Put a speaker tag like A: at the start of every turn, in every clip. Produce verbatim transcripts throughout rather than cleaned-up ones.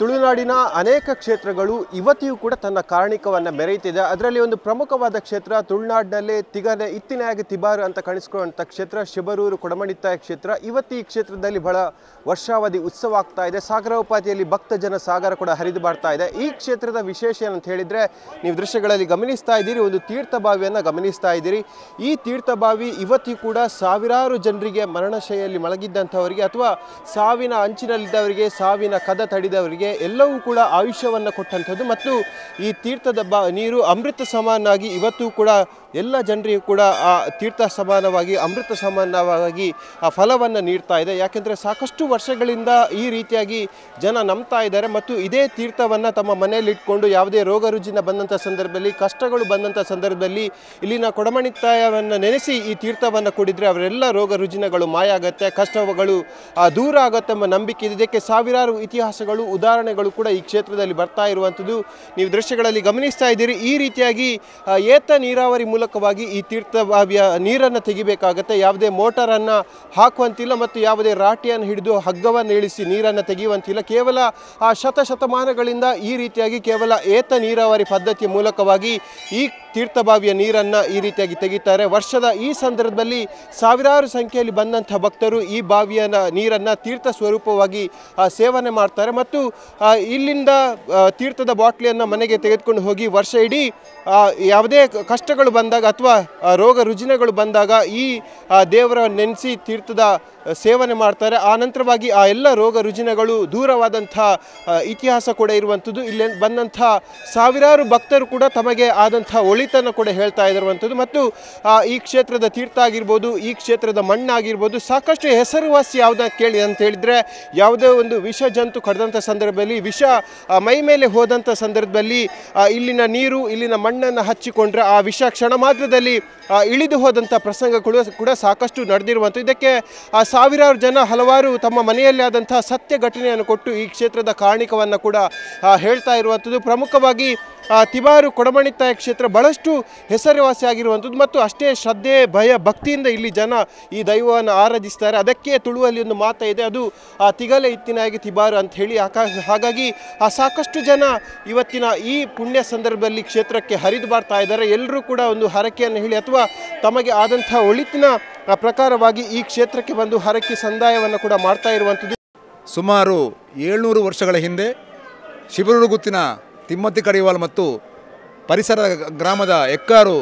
A: ತುಳುನಾಡಿನ ಅನೇಕ ಕ್ಷೇತ್ರಗಳು ಇವತ್ತಿಯೂ ಕೂಡ ತನ್ನ ಕಾರಣಿಕವನ್ನು ಮೆರೆಯುತ್ತಿದೆ. ಅದರಲ್ಲಿ ಒಂದು ಪ್ರಮುಖವಾದ ಕ್ಷೇತ್ರ ತುಳುನಾಡಿನಲ್ಲಿ ತಿಗನೆ ಇತ್ತಿನಾಗಿ ತಿಬಾರು ಅಂತ ಕಾಣಿಸ್ಕೊಳ್ಳುವಂಥ ಕ್ಷೇತ್ರ ಶಿಬರೂರು ಕೊಡಮಣಿತ್ತಾಯ ಕ್ಷೇತ್ರ. ಇವತ್ತು ಈ ಕ್ಷೇತ್ರದಲ್ಲಿ ಬಹಳ ವರ್ಷಾವಧಿ ಉತ್ಸವ ಆಗ್ತಾ ಇದೆ. ಸಾಗರೋಪಾದಿಯಲ್ಲಿ ಭಕ್ತ ಜನ ಸಾಗರ ಕೂಡ ಹರಿದು ಬರ್ತಾ ಇದೆ. ಈ ಕ್ಷೇತ್ರದ ವಿಶೇಷ ಏನಂತ ಹೇಳಿದರೆ, ನೀವು ದೃಶ್ಯಗಳಲ್ಲಿ ಗಮನಿಸ್ತಾ ಇದ್ದೀರಿ, ಒಂದು ತೀರ್ಥಬಾವಿಯನ್ನು ಗಮನಿಸ್ತಾ ಇದ್ದೀರಿ. ಈ ತೀರ್ಥಬಾವಿ ಇವತ್ತಿಯೂ ಕೂಡ ಸಾವಿರಾರು ಜನರಿಗೆ ಮರಣಶೈಲಿಯಲ್ಲಿ ಮಲಗಿದ್ದಂಥವರಿಗೆ ಅಥವಾ ಸಾವಿನ ಅಂಚಿನಲ್ಲಿದ್ದವರಿಗೆ, ಸಾವಿನ ಕದ ತಡಿದವರಿಗೆ ಎಲ್ಲವೂ ಕೂಡ ಆಯುಷ್ಯವನ್ನು ಕೊಟ್ಟಂಥದ್ದು. ಮತ್ತು ಈ ತೀರ್ಥದ ಬಾ ನೀರು ಅಮೃತ ಸಮಾನವಾಗಿ ಇವತ್ತು ಕೂಡ ಎಲ್ಲ ಜನರಿಗೂ ಕೂಡ ಆ ತೀರ್ಥ ಸಮಾನವಾಗಿ ಅಮೃತ ಸಮಾನವಾಗಿ ಆ ಫಲವನ್ನು ನೀಡ್ತಾ ಇದೆ. ಯಾಕೆಂದರೆ ಸಾಕಷ್ಟು ವರ್ಷಗಳಿಂದ ಈ ರೀತಿಯಾಗಿ ಜನ ನಂಬ್ತಾ ಇದ್ದಾರೆ ಮತ್ತು ಇದೇ ತೀರ್ಥವನ್ನು ತಮ್ಮ ಮನೆಯಲ್ಲಿ ಇಟ್ಕೊಂಡು ಯಾವುದೇ ರೋಗ ರುಜಿನ ಬಂದಂಥ ಸಂದರ್ಭದಲ್ಲಿ, ಕಷ್ಟಗಳು ಬಂದಂಥ ಸಂದರ್ಭದಲ್ಲಿ ಇಲ್ಲಿನ ಕೊಡಮಣಿತ್ತಾಯವನ್ನು ನೆನೆಸಿ ಈ ತೀರ್ಥವನ್ನು ಕುಡಿದರೆ ಅವರೆಲ್ಲ ರೋಗ ರುಜಿನಗಳು ಮಾಯ ಆಗುತ್ತೆ, ಕಷ್ಟಗಳು ದೂರ ಆಗುತ್ತೆ ಎಂಬ ನಂಬಿಕೆ ಇದೆ. ಇದಕ್ಕೆ ಸಾವಿರಾರು ಇತಿಹಾಸಗಳು, ಉದಾಹರಣೆಗಳು ಕೂಡ ಈ ಕ್ಷೇತ್ರದಲ್ಲಿ ಬರ್ತಾ ಇರುವಂಥದ್ದು ನೀವು ದೃಶ್ಯಗಳಲ್ಲಿ ಗಮನಿಸ್ತಾ ಇದ್ದೀರಿ. ಈ ರೀತಿಯಾಗಿ ಏತ ನೀರಾವರಿ ಮೂಲಕವಾಗಿ ಈ ತೀರ್ಥಬಾವಿಯ ನೀರನ್ನು ತೆಗಿಬೇಕಾಗತ್ತೆ. ಯಾವುದೇ ಮೋಟರನ್ನು ಹಾಕುವಂತಿಲ್ಲ ಮತ್ತು ಯಾವುದೇ ರಾಟಿಯನ್ನು ಹಿಡಿದು ಹಗ್ಗವನ್ನು ಇಳಿಸಿ ನೀರನ್ನು ತೆಗೆಯುವಂತಿಲ್ಲ. ಕೇವಲ ಆ ಶತಶತಮಾನಗಳಿಂದ ಈ ರೀತಿಯಾಗಿ ಕೇವಲ ಏತ ನೀರಾವರಿ ಪದ್ಧತಿಯ ಮೂಲಕವಾಗಿ ಈ ತೀರ್ಥಬಾವಿಯ ನೀರನ್ನು ಈ ರೀತಿಯಾಗಿ ತೆಗಿತಾರೆ. ವರ್ಷದ ಈ ಸಂದರ್ಭದಲ್ಲಿ ಸಾವಿರಾರು ಸಂಖ್ಯೆಯಲ್ಲಿ ಬಂದಂಥ ಭಕ್ತರು ಈ ಬಾವಿಯ ನೀರನ್ನು ತೀರ್ಥ ಸ್ವರೂಪವಾಗಿ ಸೇವನೆ ಮಾಡ್ತಾರೆ ಮತ್ತು ಇಲ್ಲಿಂದ ತೀರ್ಥದ ಬಾಟ್ಲಿಯನ್ನು ಮನೆಗೆ ತೆಗೆದುಕೊಂಡು ಹೋಗಿ ವರ್ಷ ಇಡೀ ಯಾವುದೇ ಕಷ್ಟಗಳು ಬಂದಾಗ ಅಥವಾ ರೋಗ ರುಜಿನಗಳು ಬಂದಾಗ ಈ ದೇವರ ನೆನೆಸಿ ತೀರ್ಥದ ಸೇವನೆ ಮಾಡ್ತಾರೆ. ಆ ನಂತರವಾಗಿ ಆ ಎಲ್ಲ ರೋಗ ರುಜಿನಗಳು ದೂರವಾದಂಥ ಇತಿಹಾಸ ಕೂಡ ಇರುವಂಥದ್ದು. ಇಲ್ಲಿ ಬಂದಂಥ ಸಾವಿರಾರು ಭಕ್ತರು ಕೂಡ ತಮಗೆ ಆದಂಥ ಒಳಿತನ್ನು ಕೂಡ ಹೇಳ್ತಾ ಇರುವಂಥದ್ದು. ಮತ್ತು ಈ ಕ್ಷೇತ್ರದ ತೀರ್ಥ ಆಗಿರ್ಬೋದು, ಈ ಕ್ಷೇತ್ರದ ಮಣ್ಣಾಗಿರ್ಬೋದು, ಸಾಕಷ್ಟು ಹೆಸರುವಾಸಿ ಯಾವುದ ಕೇಳಿ ಅಂತ ಹೇಳಿದರೆ, ಯಾವುದೇ ಒಂದು ವಿಷ ಜಂತು ಕಡ್ದಂಥ ಸಂದರ್ಭದಲ್ಲಿ, ವಿಷ ಮೈ ಮೇಲೆ ಹೋದಂಥ ಸಂದರ್ಭದಲ್ಲಿ ಇಲ್ಲಿನ ನೀರು, ಇಲ್ಲಿನ ಮಣ್ಣನ್ನು ಹಚ್ಚಿಕೊಂಡ್ರೆ ಆ ವಿಷ ಕ್ಷಣ ಮಾತ್ರದಲ್ಲಿ ಇಳಿದು ಹೋದಂಥ ಪ್ರಸಂಗಗಳು ಕೂಡ ಸಾಕಷ್ಟು ನಡೆದಿರುವಂಥ. ಇದಕ್ಕೆ ಸಾವಿರಾರು ಜನ ಹಲವಾರು ತಮ್ಮ ಮನೆಯಲ್ಲಿ ಆದಂಥ ಸತ್ಯ ಘಟನೆಯನ್ನು ಕೊಟ್ಟು ಈ ಕ್ಷೇತ್ರದ ಕಾರಣಿಕವನ್ನು ಕೂಡ ಹೇಳ್ತಾ ಇರುವಂಥದ್ದು. ಪ್ರಮುಖವಾಗಿ ತಿಬಾರು ಕೊಡಮಣಿತ್ತಾಯ ಕ್ಷೇತ್ರ ಬಹಳಷ್ಟು ಹೆಸರುವಾಸಿ ಆಗಿರುವಂಥದ್ದು ಮತ್ತು ಅಷ್ಟೇ ಶ್ರದ್ಧೆ, ಭಯ, ಭಕ್ತಿಯಿಂದ ಇಲ್ಲಿ ಜನ ಈ ದೈವವನ್ನು ಆರಾಧಿಸ್ತಾರೆ. ಅದಕ್ಕೆ ತುಳುವಲ್ಲಿ ಒಂದು ಮಾತು ಇದೆ, ಅದು ತಿಗಲೆ ಇತ್ತಿನಾಗಿ ತಿಬಾರು ಅಂತ ಹೇಳಿ. ಹಾಗಾಗಿ ಆ ಸಾಕಷ್ಟು ಜನ ಇವತ್ತಿನ ಈ ಪುಣ್ಯ ಸಂದರ್ಭದಲ್ಲಿ ಕ್ಷೇತ್ರಕ್ಕೆ ಹರಿದು ಬರ್ತಾ ಇದ್ದಾರೆ. ಎಲ್ಲರೂ ಕೂಡ ಒಂದು ಹರಕೆಯನ್ನು ಹೇಳಿ ಅಥವಾ ತಮಗೆ ಆದಂಥ ಒಳಿತಿನ ಪ್ರಕಾರವಾಗಿ ಈ ಕ್ಷೇತ್ರಕ್ಕೆ ಬಂದು ಹರಕೆ ಸಂದಾಯವನ್ನು ಕೂಡ ಮಾಡ್ತಾ ಇರುವಂಥದ್ದು.
B: ಸುಮಾರು ಏಳ್ನೂರು ವರ್ಷಗಳ ಹಿಂದೆ ಶಿಬರೂರು ಗುತ್ತಿನ ತಿಮ್ಮತ್ತಿ ಕಡಿವಾಲ್ ಮತ್ತು ಪರಿಸರ ಗ್ರಾಮದ ಎಕ್ಕಾರು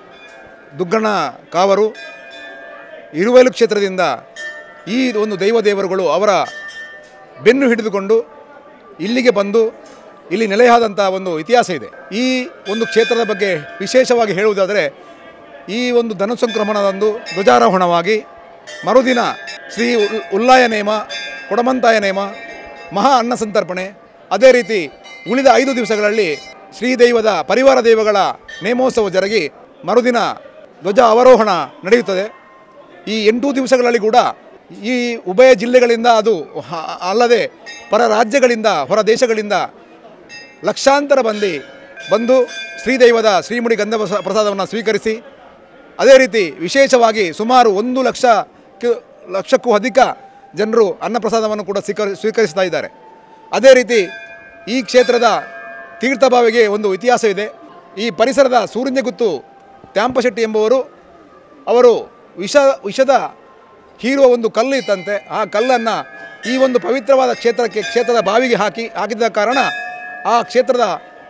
B: ದುಗ್ಗಣ ಕಾವರು ಇರುವೈಲು ಕ್ಷೇತ್ರದಿಂದ ಈ ಒಂದು ದೈವ ದೇವರುಗಳು ಅವರ ಬೆನ್ನು ಹಿಡಿದುಕೊಂಡು ಇಲ್ಲಿಗೆ ಬಂದು ಇಲ್ಲಿ ನೆಲೆಯಾದಂಥ ಒಂದು ಇತಿಹಾಸ ಇದೆ. ಈ ಒಂದು ಕ್ಷೇತ್ರದ ಬಗ್ಗೆ ವಿಶೇಷವಾಗಿ ಹೇಳುವುದಾದರೆ, ಈ ಒಂದು ಧನು ಸಂಕ್ರಮಣದಂದು ಧ್ವಜಾರೋಹಣವಾಗಿ ಮರುದಿನ ಶ್ರೀ ಉಲ್ಲಾಯ ನೇಮ, ಕೊಡಮಂತಾಯ ನೇಮ, ಮಹಾ ಅನ್ನ ಸಂತರ್ಪಣೆ, ಅದೇ ರೀತಿ ಉಳಿದ ಐದು ದಿವಸಗಳಲ್ಲಿ ಶ್ರೀದೈವದ ಪರಿವಾರ ದೈವಗಳ ನೇಮೋತ್ಸವ ಜರುಗಿ ಮರುದಿನ ಧ್ವಜ ಅವರೋಹಣ ನಡೆಯುತ್ತದೆ. ಈ ಎಂಟು ದಿವಸಗಳಲ್ಲಿ ಕೂಡ ಈ ಉಭಯ ಜಿಲ್ಲೆಗಳಿಂದ, ಅದು ಅಲ್ಲದೆ ಪರ ರಾಜ್ಯಗಳಿಂದ, ಹೊರ ದೇಶಗಳಿಂದ ಲಕ್ಷಾಂತರ ಮಂದಿ ಬಂದು ಶ್ರೀದೈವದ ಶ್ರೀಮುಡಿ ಗಂಧ ಪ್ರಸಾದವನ್ನು ಸ್ವೀಕರಿಸಿ, ಅದೇ ರೀತಿ ವಿಶೇಷವಾಗಿ ಸುಮಾರು ಒಂದು ಲಕ್ಷ ಲಕ್ಷಕ್ಕೂ ಅಧಿಕ ಜನರು ಅನ್ನಪ್ರಸಾದವನ್ನು ಕೂಡ ಸ್ವೀಕರಿ ಸ್ವೀಕರಿಸ್ತಾ ಇದ್ದಾರೆ. ಅದೇ ರೀತಿ ಈ ಕ್ಷೇತ್ರದ ತೀರ್ಥಬಾವಿಗೆ ಒಂದು ಇತಿಹಾಸ ಇದೆ. ಈ ಪರಿಸರದ ಸೂರ್ಯಗುತ್ತು ತ್ಯಾಂಪಶೆಟ್ಟಿ ಎಂಬುವರು, ಅವರು ವಿಷ ವಿಷದ ಹೀರುವ ಒಂದು ಕಲ್ಲು ಇತ್ತಂತೆ. ಆ ಕಲ್ಲನ್ನು ಈ ಒಂದು ಪವಿತ್ರವಾದ ಕ್ಷೇತ್ರಕ್ಕೆ, ಕ್ಷೇತ್ರದ ಬಾವಿಗೆ ಹಾಕಿ ಹಾಕಿದ ಕಾರಣ ಆ ಕ್ಷೇತ್ರದ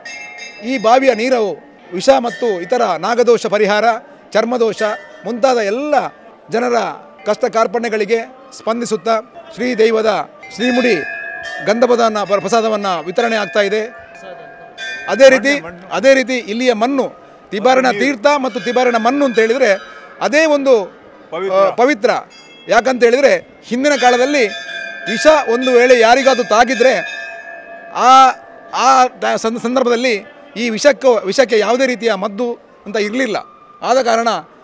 B: ಈ ಬಾವಿಯ ನೀರು ವಿಷ ಮತ್ತು ಇತರ ನಾಗದೋಷ ಪರಿಹಾರ, ಚರ್ಮದೋಷ ಮುಂತಾದ ಎಲ್ಲ ಜನರ ಕಷ್ಟ ಕಾರ್ಪಣ್ಯಗಳಿಗೆ ಸ್ಪಂದಿಸುತ್ತಾ ಶ್ರೀದೈವದ ಶ್ರೀಮುಡಿ ಗಂಧಪದಾನ ಪ್ರಸಾದವನ್ನು ವಿತರಣೆ ಆಗ್ತಾ ಇದೆ. ಅದೇ ರೀತಿ ಅದೇ ರೀತಿ ಇಲ್ಲಿಯ ಮಣ್ಣು ತಿಬಾರಿನ ತೀರ್ಥ ಮತ್ತು ತಿಬಾರಿನ ಮಣ್ಣು ಅಂತ ಹೇಳಿದರೆ ಅದೇ ಒಂದು ಪವಿತ್ರ. ಯಾಕಂತ ಹೇಳಿದರೆ ಹಿಂದಿನ ಕಾಲದಲ್ಲಿ ವಿಷ ಒಂದು ವೇಳೆ ಯಾರಿಗಾದರೂ ತಾಗಿದರೆ ಆ ಆ ಸಂದರ್ಭದಲ್ಲಿ ಈ ವಿಷಕ್ಕೆ ವಿಷಕ್ಕೆ ಯಾವುದೇ ರೀತಿಯ ಮದ್ದು ಅಂತ ಇರಲಿಲ್ಲ. ಆದ ಕಾರಣ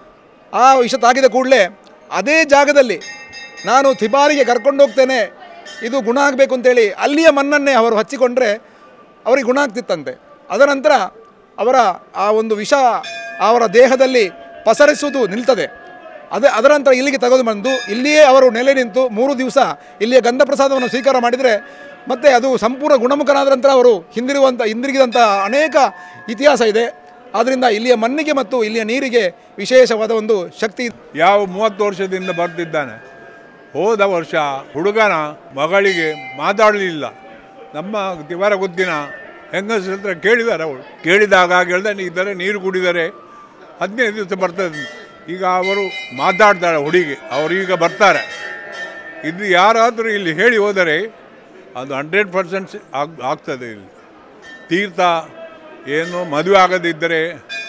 B: ಆ ವಿಷ ತಾಗಿದ ಕೂಡಲೇ ಅದೇ ಜಾಗದಲ್ಲಿ ನಾನು ತಿಬಾರಿಗೆ ಕರ್ಕೊಂಡು ಹೋಗ್ತೇನೆ, ಇದು ಗುಣ ಆಗಬೇಕು ಅಂತೇಳಿ ಅಲ್ಲಿಯ ಮಣ್ಣನ್ನೇ ಅವರು ಹಚ್ಚಿಕೊಂಡ್ರೆ ಅವರಿಗೆ ಗುಣ ಆಗ್ತಿತ್ತಂತೆ. ಅದನಂತರ ಅವರ ಆ ಒಂದು ವಿಷ ಅವರ ದೇಹದಲ್ಲಿ ಪಸರಿಸುವುದು ನಿಲ್ತದೆ. ಅದೇ ಅದರ ನಂತರ ಇಲ್ಲಿಗೆ ತೆಗೆದು ಬಂದು ಇಲ್ಲಿಯೇ ಅವರು ನೆಲೆ ನಿಂತು ಮೂರು ದಿವಸ ಇಲ್ಲಿಯ ಗಂಧ ಪ್ರಸಾದವನ್ನು ಸ್ವೀಕಾರ ಮಾಡಿದರೆ ಮತ್ತು ಅದು ಸಂಪೂರ್ಣ ಗುಣಮುಖನಾದ ನಂತರ ಅವರು ಹಿಂದಿರುವಂಥ ಹಿಂದಿರುಗಿದಂಥ ಅನೇಕ ಇತಿಹಾಸ ಇದೆ. ಆದ್ದರಿಂದ ಇಲ್ಲಿಯ ಮಣ್ಣಿಗೆ ಮತ್ತು ಇಲ್ಲಿಯ ನೀರಿಗೆ ವಿಶೇಷವಾದ ಒಂದು ಶಕ್ತಿ.
C: ಯಾವ ಮೂವತ್ತು ವರ್ಷದಿಂದ ಬರ್ತಿದ್ದಾನೆ. ಹೋದ ವರ್ಷ ಹುಡುಗನ ಮಗಳಿಗೆ ಮಾತಾಡಲಿಲ್ಲ. ನಮ್ಮ ತಿವರ ಗುದ್ದಿನ ಹೆಂಗಸ ಹತ್ರ ಕೇಳಿದ್ದಾರೆ. ಅವಳು ಕೇಳಿದಾಗ ಹೇಳ್ದೆ ಇದ್ದಾರೆ ನೀರು ಕುಡಿದರೆ ಹದಿನೈದು ದಿವಸ ಬರ್ತದೆ. ಈಗ ಅವರು ಮಾತಾಡ್ತಾರೆ ಹುಡುಗಿ, ಅವರು ಈಗ ಬರ್ತಾರೆ. ಇದು ಯಾರಾದರೂ ಇಲ್ಲಿ ಹೇಳಿ ಹೋದರೆ ಅದು ಹಂಡ್ರೆಡ್ ಪರ್ಸೆಂಟ್ ಆಗ್ ಆಗ್ತದೆ. ಇಲ್ಲಿ ತೀರ್ಥ ಏನು ಮದುವೆ ಆಗದಿದ್ದರೆ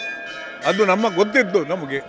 C: ಅದು ನಮ್ಮ ಗೊತ್ತಿದ್ದು. ನಮಗೆ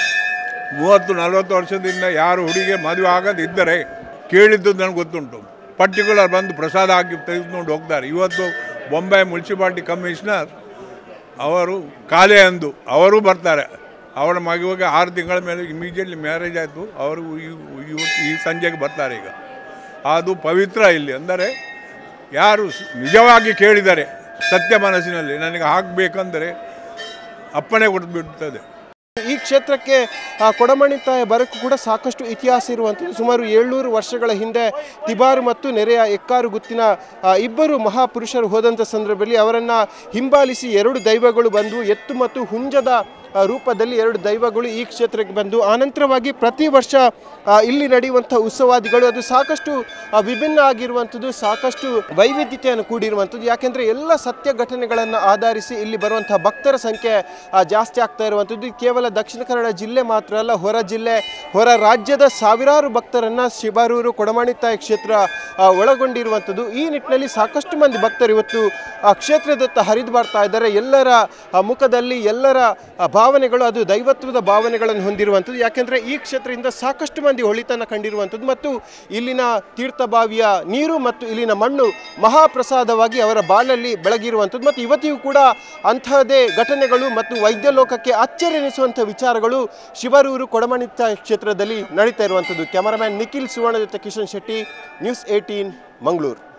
C: ಮೂವತ್ತು ನಲವತ್ತು ವರ್ಷದಿಂದ ಯಾರು ಹುಡುಗಿ ಮದುವೆ ಆಗದಿದ್ದರೆ ಕೇಳಿದ್ದು ನನಗೆ ಗೊತ್ತುಂಟು. ಪರ್ಟಿಕ್ಯುಲರ್ ಬಂದು ಪ್ರಸಾದ ಹಾಕಿ ತೆಗೆದುಕೊಂಡು ಹೋಗ್ತಾರೆ. ಇವತ್ತು ಬೊಂಬೈ ಮುನ್ಸಿಪಾಲ್ಟಿ ಕಮಿಷನರ್ ಅವರು ಕಾಲೇ ಅಂದು ಅವರು ಬರ್ತಾರೆ. ಅವರ ಮಗುವಿಗೆ ಆರು ತಿಂಗಳ ಮೇಲೆ ಇಮಿಡಿಯೇಟ್ಲಿ ಮ್ಯಾರೇಜ್ ಆಯಿತು. ಅವರು ಇವತ್ತು ಈ ಸಂಜೆಗೆ ಬರ್ತಾರೆ. ಈಗ ಅದು ಪವಿತ್ರ ಇಲ್ಲಿ. ಅಂದರೆ ಯಾರು ನಿಜವಾಗಿ ಕೇಳಿದರೆ ಸತ್ಯ ಮನಸ್ಸಿನಲ್ಲಿ ನನಗೆ ಆಗಬೇಕಂದರೆ ಅಪ್ಪಣೆ ಕೊಟ್ಬಿಡ್ತದೆ.
A: ಈ ಕ್ಷೇತ್ರಕ್ಕೆ ಕೊಡಮಣಿ ತಾಯಿ ಬರಕ್ಕೂ ಕೂಡ ಸಾಕಷ್ಟು ಇತಿಹಾಸ ಇರುವಂಥದ್ದು. ಸುಮಾರು ಏಳ್ನೂರು ವರ್ಷಗಳ ಹಿಂದೆ ತಿಬಾರು ಮತ್ತು ನೆರೆಯ ಎಕ್ಕಾರು ಗುತ್ತಿನ ಇಬ್ಬರು ಮಹಾಪುರುಷರು ಹೋದಂಥ ಸಂದರ್ಭದಲ್ಲಿ ಅವರನ್ನು ಹಿಂಬಾಲಿಸಿ ಎರಡು ದೈವಗಳು ಬಂದು ಎತ್ತು ಮತ್ತು ಹುಂಜದ ರೂಪದಲ್ಲಿ ಎರಡು ದೈವಗಳು ಈ ಕ್ಷೇತ್ರಕ್ಕೆ ಬಂದು ಆನಂತರವಾಗಿ ಪ್ರತಿ ವರ್ಷ ಇಲ್ಲಿ ನಡೆಯುವಂಥ ಉತ್ಸವಾದಿಗಳು ಅದು ಸಾಕಷ್ಟು ವಿಭಿನ್ನ ಆಗಿರುವಂಥದ್ದು, ಸಾಕಷ್ಟು ವೈವಿಧ್ಯತೆಯನ್ನು ಕೂಡಿರುವಂಥದ್ದು. ಯಾಕೆಂದರೆ ಎಲ್ಲ ಸತ್ಯ ಘಟನೆಗಳನ್ನು ಆಧರಿಸಿ ಇಲ್ಲಿ ಬರುವಂಥ ಭಕ್ತರ ಸಂಖ್ಯೆ ಜಾಸ್ತಿ ಆಗ್ತಾ ಇರುವಂಥದ್ದು. ಕೇವಲ ದಕ್ಷಿಣ ಕನ್ನಡ ಜಿಲ್ಲೆ ಮಾತ್ರ ಅಲ್ಲ, ಹೊರ ಜಿಲ್ಲೆ ಹೊರ ರಾಜ್ಯದ ಸಾವಿರಾರು ಭಕ್ತರನ್ನು ಶಿಬರೂರು ಕೊಡಮಣಿ ತಾಯಿ ಕ್ಷೇತ್ರ ಒಳಗೊಂಡಿರುವಂಥದ್ದು. ಈ ನಿಟ್ಟಿನಲ್ಲಿ ಸಾಕಷ್ಟು ಮಂದಿ ಭಕ್ತರು ಇವತ್ತು ಆ ಕ್ಷೇತ್ರದತ್ತ ಹರಿದು ಬರ್ತಾ ಇದ್ದಾರೆ. ಎಲ್ಲರ ಮುಖದಲ್ಲಿ ಎಲ್ಲರ ಭಾವನೆಗಳು ಅದು ದೈವತ್ವದ ಭಾವನೆಗಳನ್ನು ಹೊಂದಿರುವಂಥದ್ದು. ಯಾಕೆಂದರೆ ಈ ಕ್ಷೇತ್ರದಿಂದ ಸಾಕಷ್ಟು ಮಂದಿ ಹೊಳಿತನ ಕಂಡಿರುವಂಥದ್ದು ಮತ್ತು ಇಲ್ಲಿನ ತೀರ್ಥಬಾವಿಯ ನೀರು ಮತ್ತು ಇಲ್ಲಿನ ಮಣ್ಣು ಮಹಾಪ್ರಸಾದವಾಗಿ ಅವರ ಬಾಳಲ್ಲಿ ಬೆಳಗಿರುವಂಥದ್ದು. ಮತ್ತು ಇವತ್ತಿಗೂ ಕೂಡ ಅಂತಹದೇ ಘಟನೆಗಳು ಮತ್ತು ವೈದ್ಯ ಲೋಕಕ್ಕೆ ಅಚ್ಚರಿ ಎನಿಸುವಂಥ ವಿಚಾರಗಳು ಶಿಬರೂರು ಕೊಡಮಣಿ ತಾಯಿ ಕ್ಷೇತ್ರದಲ್ಲಿ ನಡೀತಾ ಇರುವಂಥದ್ದು. ಕ್ಯಾಮರಾಮ್ಯಾನ್ ನಿಖಿಲ್ ಸುವರ್ಣ ಜೊತೆ ಕಿಶನ್ ಶೆಟ್ಟಿ, ನ್ಯೂಸ್ ಏಟೀನ್ ಮಂಗಳೂರು.